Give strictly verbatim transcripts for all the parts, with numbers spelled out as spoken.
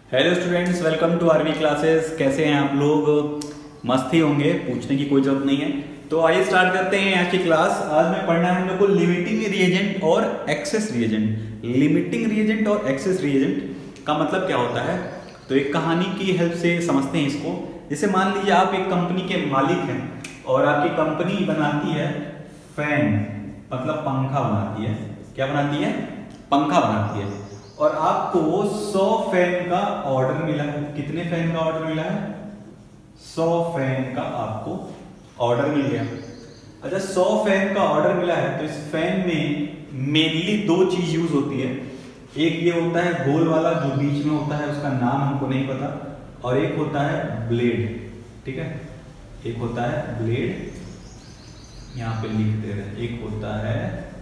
Hello students, welcome to RV classes. कैसे हैं आप लोग? मस्त ही होंगे, पूछने की कोई जरूरत नहीं है। तो आइए स्टार्ट करते हैं आज की क्लास। आज में पढ़ना है हम लोग को लिमिटिंग रिएजेंट और एक्सेस रिएजेंट। लिमिटिंग रिएजेंट और एक्सेस रिएजेंट का मतलब क्या होता है, तो एक कहानी की हेल्प से समझते हैं इसको। जैसे मान लीजिए आप एक कंपनी के मालिक हैं और आपकी कंपनी बनाती है फैन, मतलब पंखा बनाती है। क्या बनाती है? पंखा बनाती है। और आपको सौ फैन का ऑर्डर मिला है। कितने फैन का ऑर्डर मिला है? सौ फैन का आपको ऑर्डर मिल गया। अच्छा, सौ फैन का ऑर्डर मिला है तो इस फैन में मेनली दो चीज यूज होती है। एक ये होता है गोल वाला जो बीच में होता है, उसका नाम हमको नहीं पता, और एक होता है ब्लेड। ठीक है, एक होता है ब्लेड, यहां पे लिख दे रहे हैं। एक होता है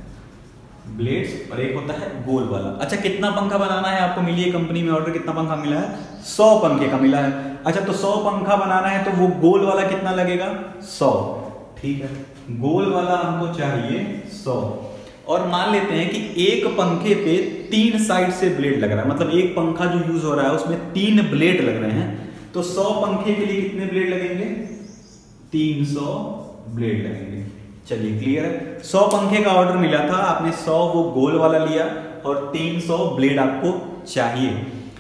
ब्लेड्स और एक होता है गोल वाला। अच्छा, कितना पंखा बनाना है आपको? मिली है कंपनी में ऑर्डर, कितना पंखा मिला है? सौ पंखे का मिला है। अच्छा, तो सौ पंखा बनाना है तो वो गोल वाला कितना लगेगा? सौ। ठीक है, गोल वाला हमको चाहिए सौ। और मान लेते हैं कि एक पंखे पे तीन साइड से ब्लेड लग रहा है, मतलब एक पंखा जो यूज हो रहा है उसमें तीन ब्लेड लग रहे हैं। तो सौ पंखे के लिए कितने ब्लेड लगेंगे? तीन सौ ब्लेड लगेंगे। चलिए, क्लियर है। सौ पंखे का ऑर्डर मिला था, आपने सौ वो गोल वाला लिया और तीन सौ ब्लेड आपको चाहिए।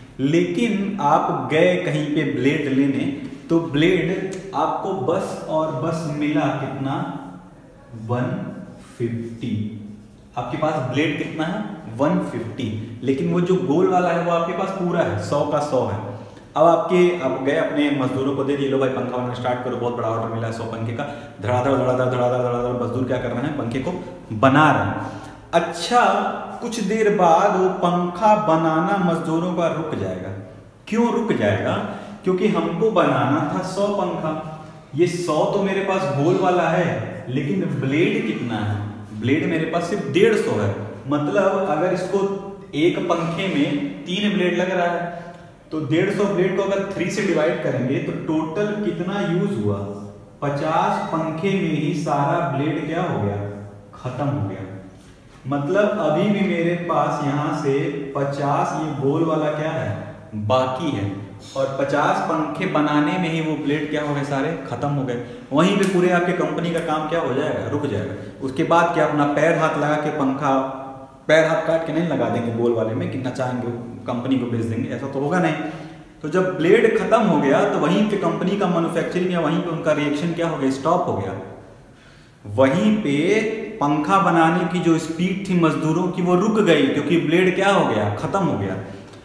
लेकिन आप गए कहीं पे ब्लेड लेने, तो ब्लेड आपको बस और बस मिला कितना? एक सौ पचास। आपके पास ब्लेड कितना है? एक सौ पचास। लेकिन वो जो गोल वाला है वो आपके पास पूरा है, सौ का सौ है। अब आपके अब गए अपने मजदूरों को दे दिए, लो भाई पंखा बनाना स्टार्ट करो, बहुत बड़ा ऑर्डर मिला है सौ पंखे का। धड़ाधड़ धड़ाधड़ धड़ाधड़ धड़ाधड़ मजदूर क्या कर रहे हैं? पंखे को बना रहे हैं। अच्छा, कुछ देर बाद वो पंखा बनाना मजदूरों का रुक जाएगा। क्यों रुक जाएगा? क्योंकि हमको बनाना था सौ पंखा। ये सौ तो मेरे पास गोल वाला है, लेकिन ब्लेड कितना है? ब्लेड मेरे पास सिर्फ डेढ़ सौ है। मतलब अगर इसको एक पंखे में तीन ब्लेड लग रहा है तो डेढ़ सौ ब्लेड को अगर थ्री से डिवाइड करेंगे तो टोटल कितना यूज हुआ? पचास पंखे में ही सारा ब्लेड क्या हो गया? खत्म हो गया। मतलब अभी भी मेरे पास यहां से पचास ये गोल वाला क्या है? बाकी है। और पचास पंखे बनाने में ही वो ब्लेड क्या हो गए? सारे खत्म हो गए। वहीं पे पूरे आपके कंपनी का काम क्या हो जाएगा? रुक जाएगा। उसके बाद क्या अपना पैर हाथ लगा के पंखा पैर हाथ काट के नहीं लगा देंगे गोल वाले में, कितना चाहेंगे कंपनी को बेच देंगे? ऐसा तो होगा नहीं। तो जब ब्लेड खत्म हो गया तो वहीं पे कंपनी का मैन्युफैक्चरिंग या वहीं पे उनका रिएक्शन क्या हो गया? स्टॉप हो गया। वहीं पे पंखा बनाने की जो स्पीड थी मजदूरों की वो रुक गई, क्योंकि ब्लेड क्या हो गया? खत्म हो गया।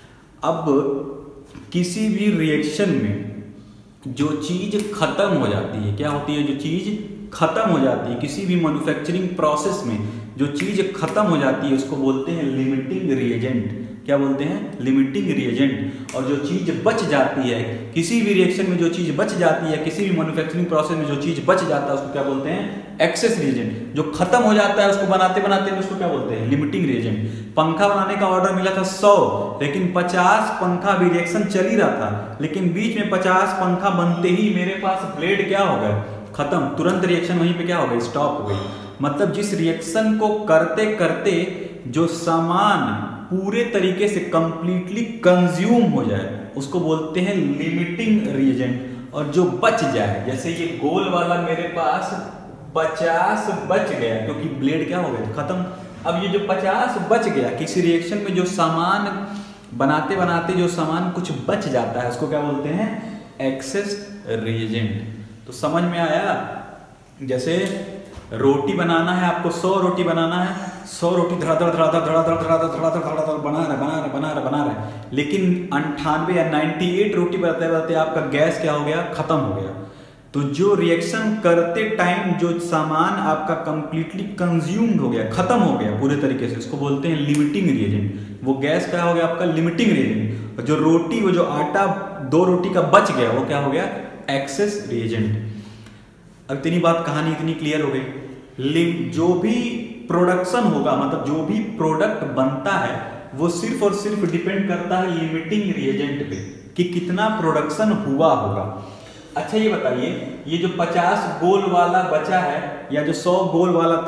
अब किसी भी रिएक्शन में जो चीज खत्म हो जाती है, क्या होती है? जो चीज खत्म हो जाती है किसी भी मैन्युफैक्चरिंग प्रोसेस में, जो चीज खत्म हो जाती है उसको बोलते हैं लिमिटिंग रिएजेंट। क्या बोलते हैं? Limiting reagent. और जो चीज बच जाती है किसी भी रिएक्शन में, जो चीज बच जाती है किसी भी मैन्युफैक्चरिंग प्रोसेस में, जो चीज बच जाता है उसको क्या बोलते हैं? Excess reagent. जो खत्म हो जाता है उसको बनाते बनाते उसको क्या बोलते हैं? Limiting reagent. पंखा बनाने का ऑर्डर मिला था सौ, लेकिन पचास पंखा भी रिएक्शन चल ही रहा था, लेकिन बीच में पचास पंखा बनते ही मेरे पास ब्लेड क्या हो गए? खत्म। तुरंत रिएक्शन वहीं पे क्या हो गई? स्टॉप हो गई। मतलब जिस रिएक्शन को करते करते जो सामान पूरे तरीके से कंप्लीटली कंज्यूम हो जाए उसको बोलते हैं लिमिटिंग रिएजेंट। और जो बच जाए, जैसे ये गोल वाला मेरे पास पचास बच गया क्योंकि ब्लेड क्या हो गया? खत्म। अब ये जो पचास बच गया, किसी रिएक्शन में जो सामान बनाते बनाते जो सामान कुछ बच जाता है उसको क्या बोलते हैं? Excess reagent. तो समझ में आया? जैसे रोटी बनाना है आपको, सौ रोटी बनाना है, सौ रोटी धड़ाधड़ धड़ाधड़ धड़ाधड़ धड़ाधड़ धड़ाधड़ धड़ाधड़ बना रहे बना रहे बना रहे बना रहे लेकिन अंठानवे या अट्ठानवे रोटी बनाते बनाते आपका गैस क्या हो गया? खत्म हो गया। तो जो रिएक्शन करते टाइम जो सामान आपका कंप्लीटली कंज्यूम्ड हो गया, खत्म हो गया पूरे तरीके से, उसको बोलते हैं लिमिटिंग रिएजेंट। वो गैस क्या हो गया? आपका लिमिटिंग रिएजेंट। जो रोटी, वो जो आटा दो रोटी का बच गया वो क्या हो गया? Excess reagent. अब इतनी बात, कहानी इतनी क्लियर हो गई। जो भी प्रोडक्शन होगा, मतलब जो भी प्रोडक्ट बनता है, वो सिर्फ और सिर्फ डिपेंड करता है लिमिटिंग रिएजेंट पे कि कितना प्रोडक्शन हुआ होगा। अच्छा, ये बताइए, ये जो पचास गोल वाला बचा है या जो सौ गोल वाला था,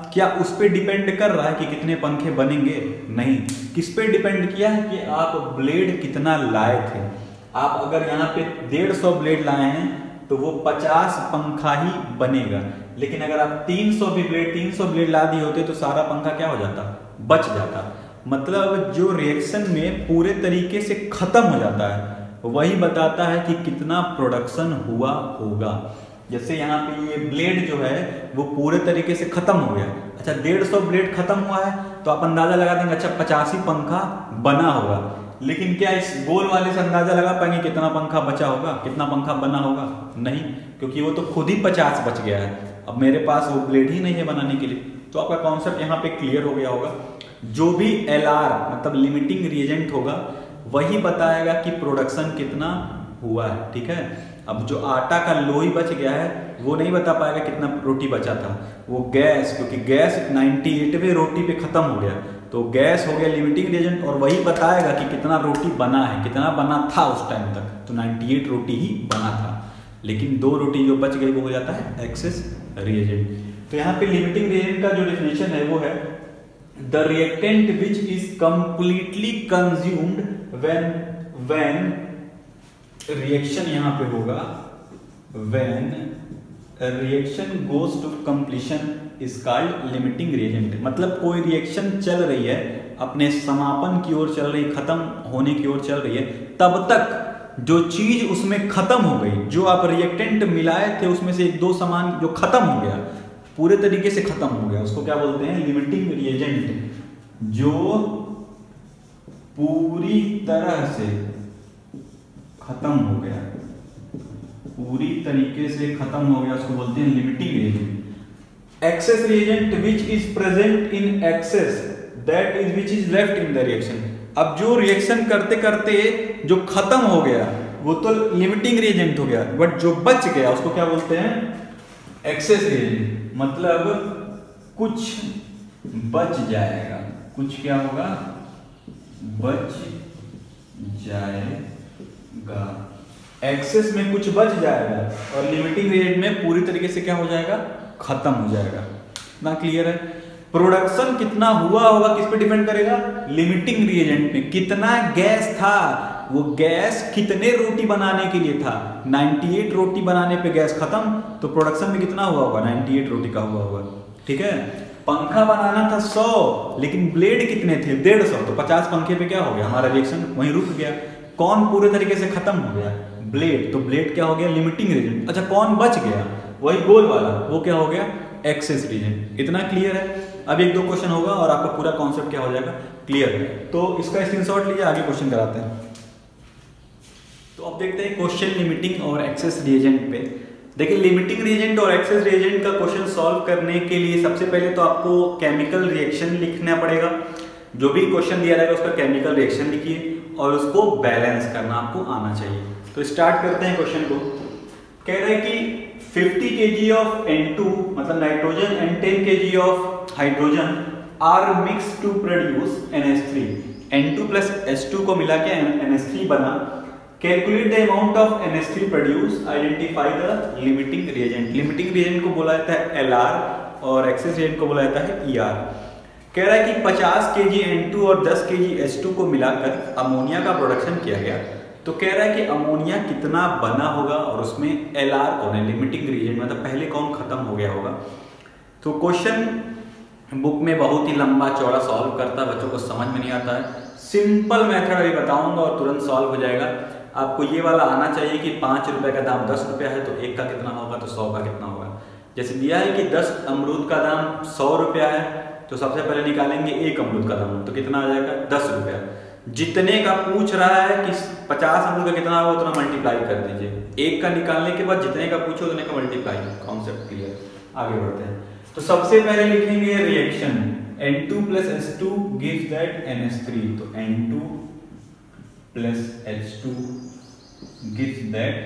क्या उस पर डिपेंड कर रहा है कि कितने पंखे बनेंगे? नहीं। किस पे डिपेंड किया है कि आप ब्लेड कितना लाए थे। आप अगर यहाँ पे डेढ़ सौ ब्लेड लाए हैं तो वो पचास पंखा ही बनेगा, लेकिन अगर आप तीन सौ भी ब्लेड तीन सौ ब्लेड ला दिए होते तो सारा पंखा क्या हो जाता? बच जाता। मतलब जो रिएक्शन में पूरे तरीके से खत्म हो जाता है वही बताता है कि कितना प्रोडक्शन हुआ होगा। जैसे यहाँ पे ये ब्लेड जो है वो पूरे तरीके से खत्म हो गया। अच्छा, डेढ़ सौ ब्लेड खत्म हुआ है तो आप अंदाजा लगा देंगे अच्छा पचासी पंखा बना होगा, लेकिन क्या इस गोल वाले से अंदाजा लगा पाएंगे कितना पंखा बचा होगा, कितना पंखा बना होगा? नहीं, क्योंकि वो तो खुद ही पचास बच गया है। अब मेरे पास वो ब्लेड ही नहीं है बनाने के लिए। तो आपका कॉन्सेप्ट यहाँ पे क्लियर हो गया होगा। जो भी एल आर मतलब लिमिटिंग रिएजेंट होगा वही बताएगा कि प्रोडक्शन कितना हुआ है। ठीक है, अब जो आटा का लोई बच गया है वो नहीं बता पाएगा कितना रोटी बचा था। वो गैस, क्योंकि गैस अट्ठानवें रोटी पे खत्म हो गया तो गैस हो गया लिमिटिंग रिएजेंट, और वही बताएगा कि कितना रोटी बना है, कितना बना था उस टाइम तक। तो अट्ठानवे रोटी ही बना था, लेकिन दो रोटी जो बच गई वो हो जाता है एक्सेस रिएजेंट। तो यहाँ पे लिमिटिंग रिएजेंट का जो डेफिनेशन है वो है the reactant which is completely consumed when when reaction यहाँ पे होगा when reaction goes to completion is called limiting reagent. मतलब कोई रिएक्शन चल रही है, अपने समापन की ओर चल रही, खत्म होने की ओर चल रही है, तब तक जो चीज उसमें खत्म हो गई, जो आप रिएक्टेंट मिलाए थे उसमें से एक दो सामान जो खत्म हो गया, पूरे तरीके से खत्म हो गया, उसको क्या बोलते हैं? Limiting reagent. जो पूरी तरह से खत्म हो गया, पूरी तरीके से खत्म हो गया, उसको बोलते हैं limiting reagent. Excess reagent which is present in excess that is which is left in the reaction. अब जो रिएक्शन करते करते जो खत्म हो गया वो तो लिमिटिंग रिएजेंट हो गया, बट जो बच गया उसको क्या बोलते हैं? Excess reagent. मतलब कुछ बच जाएगा, कुछ क्या होगा? बच जाएगा। एक्सेस में कुछ बच जाएगा और लिमिटिंग रिएजेंट में पूरी तरीके से क्या हो जाएगा? खत्म हो जाएगा। ना क्लियर है? प्रोडक्शन कितना हुआ होगा किस पे डिपेंड करेगा? लिमिटिंग रिएजेंट पे। कितना गैस था, वो गैस कितने रोटी बनाने के लिए था। अट्ठानवे रोटी बनाने पे गैस खत्म, तो प्रोडक्शन में कितना हुआ होगा? अट्ठानवे रोटी का हुआ होगा। ठीक है, पंखा बनाना था सौ, लेकिन ब्लेड कितने थे? डेढ़ सौ, तो पचास पंखे पे क्या हो गया? हमारा रिएक्शन वहीं रुक गया। कौन पूरे तरीके से खत्म हो गया? ब्लेड। तो ब्लेड क्या हो गया? Limiting reagent. अच्छा, कौन बच गया? वही गोल वाला, वो क्या हो गया? Excess reagent. इतना क्लियर है? अब एक दो क्वेश्चन होगा और आपका पूरा कॉन्सेप्ट क्या हो जाएगा? क्लियर है। तो इसका स्क्रीनशॉट लीजिए, आगे क्वेश्चन कराते हैं। तो अब देखते हैं क्वेश्चन लिमिटिंग और एक्सेस रिएजेंट पे। देखिए, लिमिटिंग रिएजेंट और एक्सेस रिएजेंट का क्वेश्चन सॉल्व करने के लिए सबसे पहले तो आपको केमिकल रिएक्शन लिखना पड़ेगा। जो भी क्वेश्चन दिया रहेगा उसका केमिकल रिएक्शन लिखिए और उसको बैलेंस करना आपको आना चाहिए। तो स्टार्ट करते हैं क्वेश्चन को। कह रहे हैं कि fifty KG of N two मतलब nitrogen and ten KG of hydrogen are mix to produce N H three. N two plus H two को मिला के एन एच थ्री बना। Calculate the amount of N H three produce, identify the limiting reagent. Limiting reagent को बोला जाता है L R और excess reagent को बोला जाता है ई आर। कह रहा है कि पचास केजी एन टू और दस केजी एच टू को मिलाकर अमोनिया का प्रोडक्शन किया गया। तो कह रहा है कि अमोनिया कितना बना होगा और उसमें एल आर कौन है? लिमिटिंग रिएजेंट, मतलब पहले कौन खत्म हो गया होगा। तो क्वेश्चन बुक में बहुत ही लंबा चौड़ा सॉल्व करता है, बच्चों को समझ में नहीं आता है। सिंपल मेथड अभी बताऊंगा और तुरंत सॉल्व हो जाएगा। आपको ये वाला आना चाहिए कि पाँच रुपए का दाम दस रुपया है तो एक का कितना होगा, तो सौ का कितना होगा। जैसे दिया है कि दस अमरूद का दाम सौ रुपया है तो सबसे पहले निकालेंगे एक अमरूद का दाम, तो कितना आ जाएगा? दस रुपया। जितने का पूछ रहा है कि पचास अमरूद का कितना होगा उतना मल्टीप्लाई कर दीजिए। एक का निकालने के बाद जितने का पूछो उतने का मल्टीप्लाई। Concept clear? आगे बढ़ते हैं। तो सबसे पहले लिखेंगे reaction N two plus H two gives that N H three. तो N two plus H two gives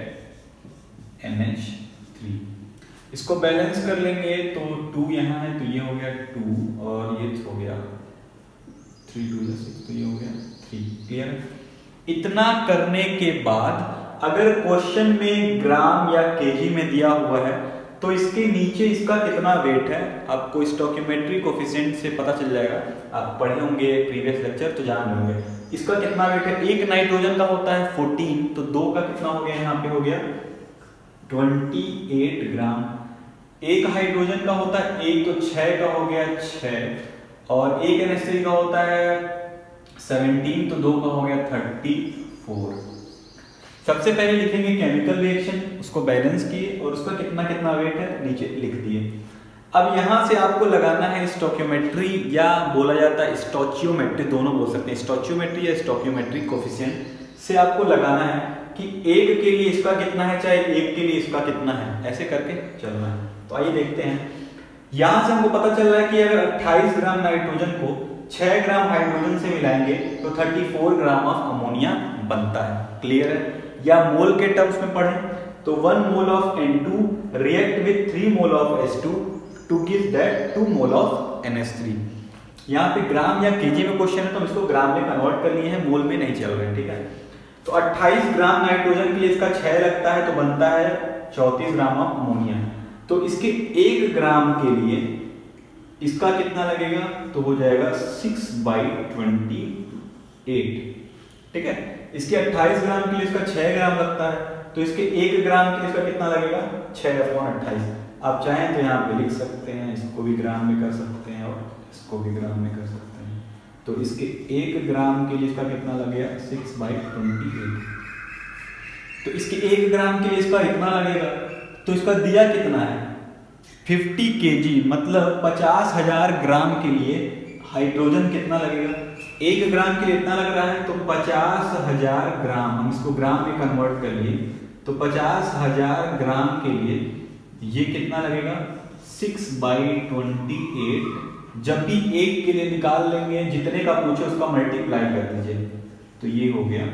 that N H three. इसको बैलेंस कर लेंगे तो टू यहाँ है तो ये हो गया टू और ये हो गया थ्री, टू सिक्स, तो ये हो गया थ्री। क्लियर? इतना करने के बाद अगर क्वेश्चन में ग्राम या केजी में दिया हुआ है तो इसके नीचे इसका कितना वेट है आपको स्टोइकियोमेट्री कोफिशिएंट से पता चल जाएगा। आप पढ़े होंगे प्रीवियस लेक्चर तो जान होंगे इसका कितना वेट है। एक नाइट्रोजन का होता है चौदह, तो दो का कितना हो गया, यहाँ पे हो गया अट्ठाईस ग्राम। एक हाइड्रोजन का होता है एक, तो छह का हो गया छह, और एक एन एच थ्री का होता है सत्रह, तो दो का हो गया चौंतीस। सबसे पहले लिखेंगे केमिकल रिएक्शन, उसको बैलेंस किए और उसका कितना कितना वेट है नीचे लिख दिए। अब यहाँ से आपको लगाना है स्टोइकियोमेट्री या बोला जाता है स्टोइचियोमेट्री, दोनों बोल सकते हैं, स्टोइचियोमेट्री या स्टोइकियोमेट्री कोफिशिएंट से आपको लगाना है कि एक के लिए इसका कितना है, चाहे एक के लिए इसका कितना है, ऐसे करके चलना है। तो आइए देखते हैं। यहाँ से हमको पता चल रहा है कि अगर अट्ठाईस ग्राम नाइट्रोजन को छह ग्राम हाइड्रोजन से मिलाएंगे तो चौंतीस ग्राम ऑफ अमोनिया बनता है। क्लियर है? या मोल के टर्म्स में पढ़ें तो one mole of N two react with three mole of H two to give that two mole of N H three. यहाँ पे ग्राम या केजी में क्वेश्चन है तो हम इसको ग्राम में कन्वर्ट कर लिए हैं, मोल में नहीं चल रहे हैं। ठीक है, तो अट्ठाईस ग्राम नाइट्रोजन के लिए इसका छह लगता है तो बनता है चौंतीस ग्राम ऑफ अमोनिया। तो इसके एक ग्राम के लिए इसका कितना लगेगा, तो हो जाएगा सिक्स बाई ट्वेंटी एट। ठीक है, इसके अट्ठाईस ग्राम के लिए इसका छह ग्राम लगता है तो इसके एक ग्राम के लिए इसका कितना लगेगा, छह अपॉन अट्ठाईस। आप चाहें तो यहाँ पे लिख सकते हैं, इसको भी ग्राम में कर सकते हैं और इसको भी ग्राम में कर सकते हैं। तो इसके एक ग्राम के लिए इसका कितना लगेगा, सिक्स बाई ट्वेंटी एट। तो इसके एक ग्राम के लिए इसका इतना लगेगा, तो इसका दिया कितना है पचास केजी, मतलब पचास हजार ग्राम के लिए हाइड्रोजन कितना लगेगा, एक ग्राम के लिए इतना लग रहा है तो पचास हजार ग्राम, हम इसको ग्राम में कन्वर्ट कर लिए तो पचास हजार ग्राम के लिए ये कितना लगेगा, सिक्स बाई ट्वेंटी एट। जब भी एक के लिए निकाल लेंगे जितने का पूछे उसका मल्टीप्लाई कर दीजिए तो ये हो गया।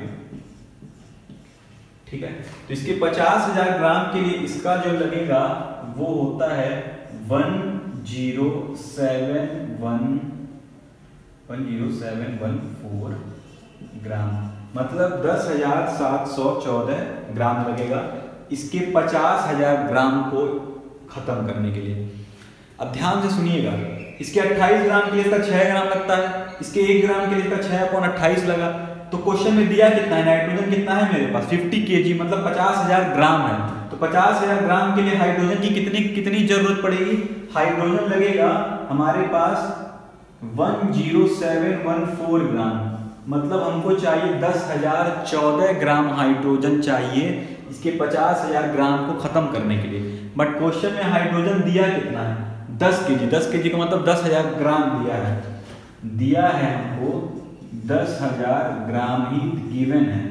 ठीक है, तो इसके पचास हजार ग्राम के लिए इसका जो लगेगा वो होता है one zero seven one one zero seven one four gram, मतलब दस हजार सात सौ चौदह ग्राम लगेगा इसके पचास हजार ग्राम को खत्म करने के लिए। अब ध्यान से सुनिएगा, इसके अट्ठाईस ग्राम के लिए इसका छह ग्राम लगता है, इसके एक ग्राम के लिए इसका छह अपॉन अट्ठाईस लगा। तो क्वेश्चन में दिया कितना है, नाइट्रोजन कितना है मेरे पास पचास केजी, मतलब पचास हजार ग्राम है। तो पचास हजार ग्राम के लिए हाइड्रोजन की कितनी कितनी जरूरत पड़ेगी, हाइड्रोजन लगेगा हमारे पास one zero seven one four gram, मतलब हमको चाहिए दस हजार चौदह ग्राम हाइड्रोजन चाहिए इसके पचास हजार ग्राम को खत्म करने के लिए। बट क्वेश्चन में हाइड्रोजन दिया कितना है, दस केजी, दस केजी का मतलब दस हजार ग्राम दिया है, दिया है हमको दस हजार ग्राम ही गिवन है,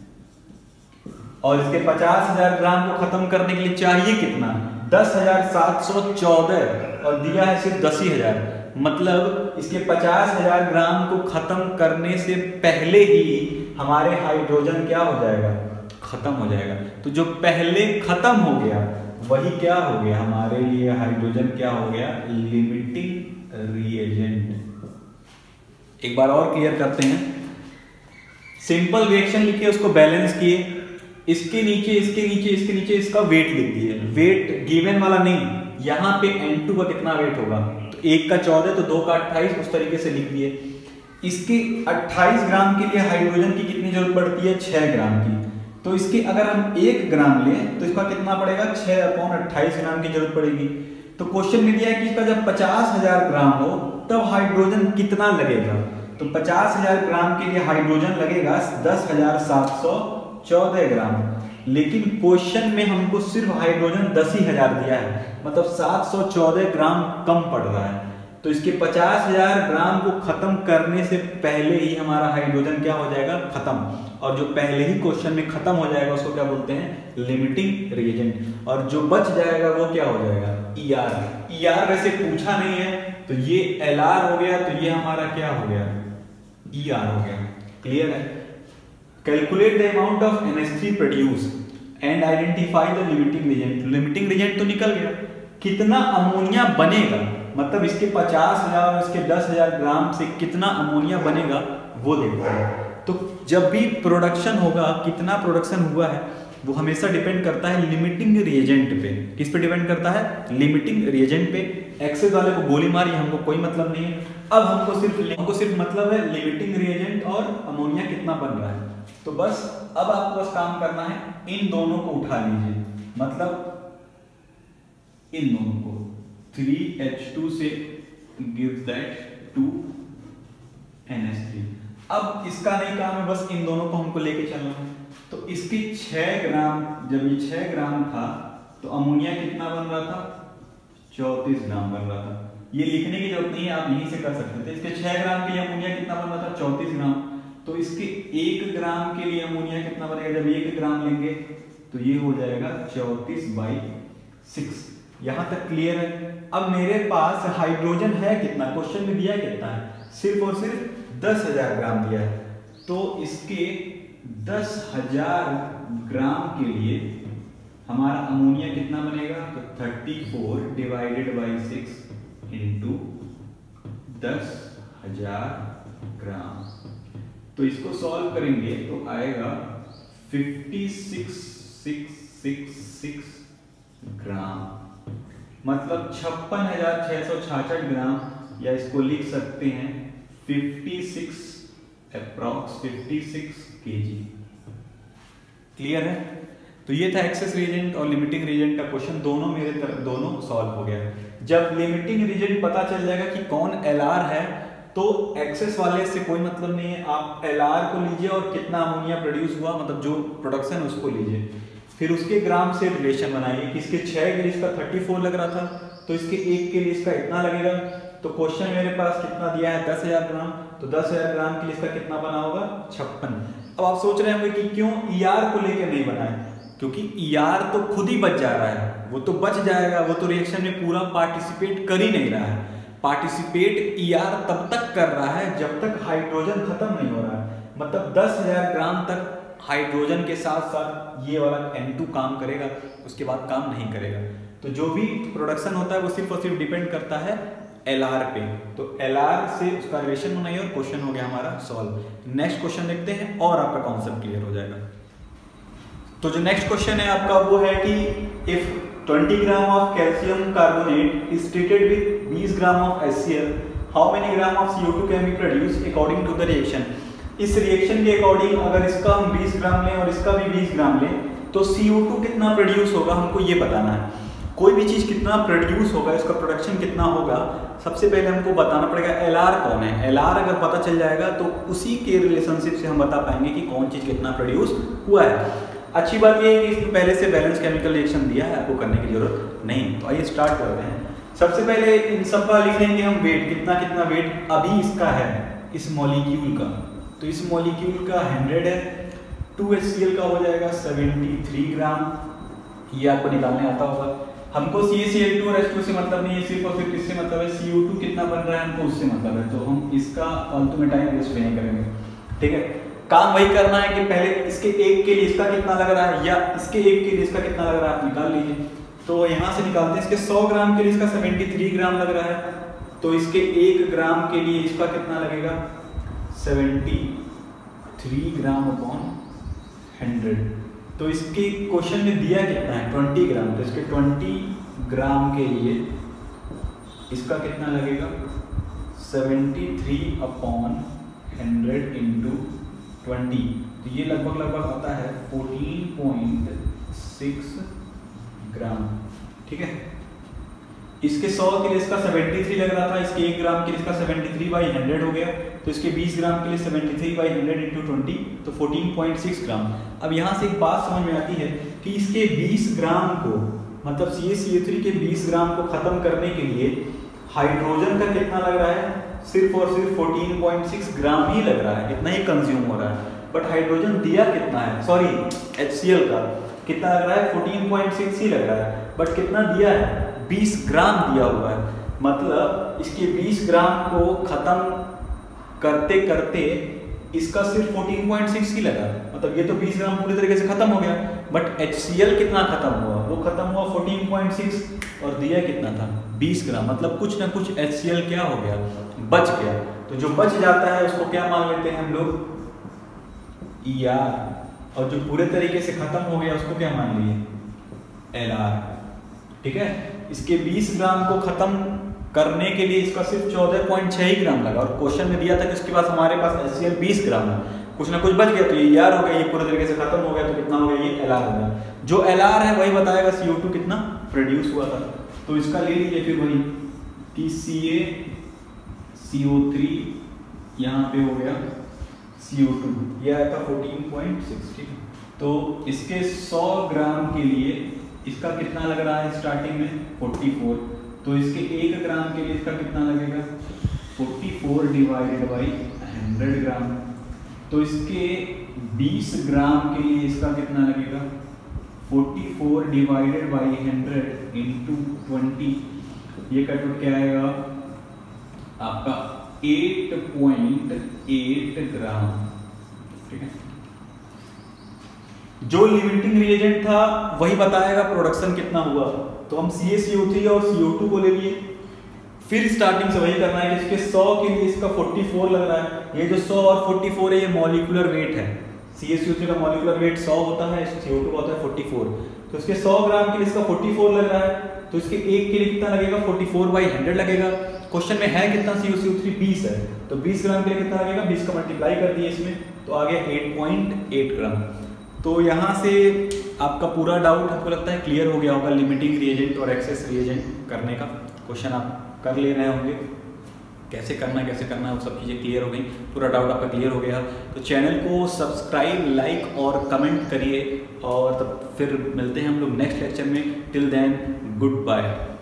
और इसके पचास हजार ग्राम को खत्म करने के लिए चाहिए कितना, दस हजार सात सौ चौदह, और दिया है सिर्फ दस ही हजार, मतलब इसके पचास हजार ग्राम को खत्म करने से पहले ही हमारे हाइड्रोजन क्या हो जाएगा, खत्म हो जाएगा। तो जो पहले खत्म हो गया वही क्या हो गया हमारे लिए, हाइड्रोजन क्या हो गया, लिमिटिंग रिएजेंट। एक बार और क्लियर करते हैं, सिंपल रिएक्शन लिखे उसको बैलेंस किए, इसके नीचे इसके नीचे इसके नीचे इसका वेट लिख दिए, वेट गिवन वाला नहीं, यहाँ पे एन टू का कितना वेट होगा, तो एक का चौदह तो दो का अट्ठाईस, उस तरीके से लिख दिए। इसके अट्ठाईस ग्राम के लिए हाइड्रोजन की कितनी जरूरत पड़ती है, छह ग्राम की, तो इसके अगर हम एक ग्राम लें तो इसका कितना पड़ेगा, छह अपॉन अट्ठाईस ग्राम की जरूरत पड़ेगी। तो क्वेश्चन में दिया है कि इसका जब पचास हजार ग्राम हो तब हाइड्रोजन कितना लगेगा, तो पचास हजार ग्राम के लिए हाइड्रोजन लगेगा दस हजार सात सौ चौदह ग्राम, लेकिन क्वेश्चन में हमको सिर्फ हाइड्रोजन दस ही हजार दिया है, मतलब सात सौ चौदह ग्राम कम पड़ रहा है। तो इसके पचास हजार ग्राम को खत्म करने से पहले ही हमारा हाइड्रोजन क्या हो जाएगा, खत्म, और जो पहले ही क्वेश्चन में खत्म हो जाएगा उसको क्या बोलते हैं, लिमिटिंग रिएजेंट, और जो बच जाएगा वो क्या हो जाएगा, ई आर। ई आर वैसे पूछा नहीं है तो ये एल आर हो गया, तो ये हमारा क्या हो गया, ई आर हो गया। क्लियर है? Calculate the amount of N H three produce and identify the limiting reagent. Limiting reagent तो निकल गया, कितना अमोनिया बनेगा, मतलब इसके पचास हजार और इसके दस हजार ग्राम से कितना अमोनिया बनेगा वो देखो। तो जब भी प्रोडक्शन होगा, कितना प्रोडक्शन हुआ है, वो हमेशा डिपेंड करता है लिमिटिंग रिएजेंट पे। किस पे डिपेंड करता है? लिमिटिंग रिएजेंट पे। एक्सेस वाले को गोली मारी, हमको कोई मतलब नहीं है। अब हमको सिर्फ हमको सिर्फ मतलब है लिमिटिंग रिएजेंट और अमोनिया कितना बन रहा है। तो बस अब आपको बस काम करना है, इन दोनों को उठा लीजिए, मतलब इन दोनों को थ्री एच टू से gives that two N H three. अब इसका नहीं काम है, बस इन दोनों को हमको लेके चलना है। तो इसके छह ग्राम, जब ये छह ग्राम था तो अमोनिया कितना बन रहा था? चौंतीस ग्राम बन रहा था। ये लिखने की जरूरत नहीं है, आप यहीं से कर सकते थे। इसके छह ग्राम के लिए अमोनिया कितना बन रहा था? चौंतीस ग्राम। तो इसके एक ग्राम के लिए अमोनिया कितना बनेगा? जब एक ग्राम लेंगे तो ये हो जाएगा चौंतीस बाई सिक्स। यहां तक क्लियर है? अब मेरे पास हाइड्रोजन है कितना? क्वेश्चन में दिया कितना है? सिर्फ और सिर्फ दस हजार ग्राम दिया है। तो इसके दस हजार ग्राम के लिए हमारा अमोनिया कितना बनेगा? तो thirty four divided by six into दस हजार ग्राम। तो इसको सॉल्व करेंगे तो आएगा fifty six six six six gram, मतलब छप्पन हजार छह सौ छाछठ ग्राम, या इसको लिख सकते हैं fifty six approx fifty six KG. Clear है? तो ये था एक्सेस रिएजेंट और लिमिटिंग रिएजेंट का क्वेश्चन, दोनों मेरे तरफ दोनों सॉल्व हो गया। जब लिमिटिंग रिएजेंट पता चल जाएगा कि कौन एलआर है, तो एक्सेस वाले से कोई मतलब नहीं है। आप एलआर को लीजिए और कितना अमोनिया प्रोड्यूस हुआ, मतलब जो प्रोडक्शन है उसको लीजिए, फिर उसके ग्राम से रिलेशन बनाइए कि इसके छह के लिए इसका थर्टी फोर लग रहा था, तो इसके एक के लिए इसका इतना लगेगा। तो क्वेश्चन मेरे पास कितना दिया है? दस हजार ग्राम। तो दस हजार ग्राम के लिए इसका कितना बना होगा? छप्पन। अब आप सोच रहे होंगे कि क्यों ईआर को लेकर नहीं बनाए? क्योंकि ईआर तो खुद ही बच जा रहा है, वो तो बच जाएगा, वो तो रिएक्शन में पूरा पार्टिसिपेट कर ही नहीं रहा है। पार्टिसिपेट ईआर तब तक कर रहा है जब तक हाइड्रोजन खत्म नहीं हो रहा है, मतलब दस हजार ग्राम तक हाइड्रोजन के साथ साथ ये वाला एन टू काम करेगा, उसके बाद काम नहीं करेगा। तो जो भी प्रोडक्शन होता है वो सिर्फ और सिर्फ डिपेंड करता है एलआर पे। तो एलआर से उसका रिलेशन बनाइए और क्वेश्चन हो गया हमारा सॉल्व। नेक्स्ट क्वेश्चन देखते हैं और आपका कॉन्सेप्ट क्लियर हो जाएगा। तो जो नेक्स्ट क्वेश्चन है आपका वो है कि if twenty gram of calcium carbonate is treated with twenty gram of HCl, how many gram of C O two can be produced according to the reaction. इस रिएक्शन के अकॉर्डिंग अगर इसका हम बीस ग्राम लें और इसका भी बीस ग्राम लें तो सी ओ टू कितना प्रोड्यूस होगा, हमको ये बताना है। कोई भी चीज कितना प्रोड्यूस होगा, इसका प्रोडक्शन कितना होगा, सबसे पहले हमको बताना पड़ेगा एलआर कौन है। एलआर अगर पता चल जाएगा तो उसी के रिलेशनशिप से हम बता पाएंगे कि कौन चीज कितना प्रोड्यूस हुआ है। अच्छी बात यह है कि इसमें पहले से बैलेंस केमिकल रिएक्शन दिया है, आपको करने की जरूरत नहीं। तो आइए स्टार्ट करते हैं। सबसे पहले इन सब का लिख लेंगे हम वेट, कितना कितना वेट अभी इसका है इस मॉलिक्यूल का। तो इस मॉलिक्यूल का हंड्रेड है, टू एच सी एल का हो जाएगा सेवेंटी थ्री ग्राम, ये आपको निकालने आता होगा। हमको C A C L two और एच टू से मतलब नहीं है, सिर्फ और सिर्फ किससे मतलब है? सी ओ टू कितना बन रहा है हमको उससे मतलब है। तो हम इसका फालतू में टाइम वेस्ट नहीं करेंगे, ठीक है। काम वही करना है कि पहले इसके एक के लिए इसका कितना लग रहा है या इसके एक के लिए इसका कितना लग रहा है, आप निकाल लीजिए। तो यहाँ से निकालते हैं, इसके सौ ग्राम के लिए इसका सेवेंटी थ्री ग्राम लग रहा है, तो इसके एक ग्राम के लिए इसका कितना लगेगा? Seventy three gram upon hundred. तो इसके क्वेश्चन में दिया कितना है? Twenty gram. तो इसके ट्वेंटी ग्राम के लिए इसका कितना लगेगा? Seventy three upon hundred into twenty. तो ये लगभग लगभग आता है फोर्टीन पॉइंट सिक्स ग्राम, ठीक है। इसके सौ के लिए इसका सेवेंटी थ्री लग रहा था, इसके एक ग्राम के लिए इसका सेवेंटी थ्री बाई हंड्रेड हो गया। तो इसके बीस ग्राम के लिए seventy three by hundred into twenty, तो फोर्टीन पॉइंट सिक्स ग्राम। अब यहाँ से एक बात समझ में आती है कि इसके बीस ग्राम को, मतलब सी ए सी ओ थ्री के बीस ग्राम को खत्म करने के लिए हाइड्रोजन का कितना लग रहा है? सिर्फ और सिर्फ फोर्टीन पॉइंट सिक्स ग्राम ही लग रहा है, इतना ही कंज्यूम हो रहा है। बट हाइड्रोजन दिया कितना है? सॉरी, एच सी एल का कितना लग रहा है? फोर्टीन पॉइंट सिक्स ही लग रहा है। बट कितना दिया है? बीस ग्राम दिया हुआ है। मतलब इसके बीस ग्राम को खत्म करते करते इसका सिर्फ फोर्टीन पॉइंट सिक्स ही लगा, मतलब ये तो बीस ग्राम पूरी तरीके से खत्म हो गया। बट एच सी एल कितना खत्म हुआ? वो खत्म हुआ फोर्टीन पॉइंट सिक्स और दिया कितना था? बीस ग्राम। मतलब कुछ ना कुछ एच सी एल क्या हो गया? बच गया। तो जो बच जाता है उसको क्या मान लेते हैं हम लोग? E R. और जो पूरे तरीके से खत्म हो गया उसको क्या मान लिए, एल आर। ठीक है, इसके बीस ग्राम को खत्म करने के लिए इसका सिर्फ चौदह पॉइंट छह ही ग्राम लगा, और क्वेश्चन में दिया था कि उसके पास हमारे पास एच सी एल बीस ग्राम है, कुछ ना कुछ बच गया तो ये ई आर हो गया, ये पूरे तरीके से खत्म हो गया तो कितना हो गया, ये एल आर हो गया। जो एल आर है वही बताएगा सी ओ टू कितना प्रोड्यूस हुआ था। तो इसका ले लीजिए फिर वही कि सी ए सी ओ थ्री यहाँ पे हो गया सी ओ टू, ये आया था फोर्टीन पॉइंट सिक्स। ठीक है, तो इसके सौ ग्राम के लिए इसका कितना लग रहा है स्टार्टिंग में चौवालीस, तो इसके एक ग्राम के लिए इसका कितना लगेगा चौवालीस डिवाइडेड बाई हंड्रेड ग्राम। तो इसके बीस ग्राम के लिए इसका कितना लगेगा चौवालीस divided by hundred into twenty, ये कट क्या आएगा आपका आठ पॉइंट आठ ग्राम। ठीक है, जो लिमिटिंग रिएजेंट था वही बताएगा प्रोडक्शन कितना हुआ। तो हम सी ए सी ओ थ्री और सी ओ टू को ले लिए, फिर स्टार्टिंग से वही करना है कि इसके सौ के लिए इसका चौवालीस लग रहा है। ये जो सौ और चौवालीस है ये मॉलिक्यूलर वेट है, C A C O three का मॉलिक्यूलर वेट सौ होता है, सी ओ टू का होता है चौवालीस। तो इसके सौ ग्राम के लिए इसका चौवालीस लग रहा है, तो इसके एक के लिए कितना लगेगा चौवालीस बाई हंड्रेड लगेगा। क्वेश्चन में है कितना सी ओ सी ओ थ्री बीस है, तो बीस ग्राम के लिए कितना लगेगा, बीस का मल्टीप्लाई कर दिए इसमें तो आ गया आठ पॉइंट आठ ग्राम। तो यहाँ से आपका पूरा डाउट हमको लगता है क्लियर हो गया होगा, लिमिटिंग रिएजेंट और एक्सेस रिएजेंट करने का क्वेश्चन आप कर ले रहे होंगे, कैसे करना है कैसे करना है वो सब चीज़ें क्लियर हो गई, पूरा डाउट आपका क्लियर हो गया। तो चैनल को सब्सक्राइब, लाइक और कमेंट करिए, और तब फिर मिलते हैं हम लोग नेक्स्ट लेक्चर में। Till then good bye.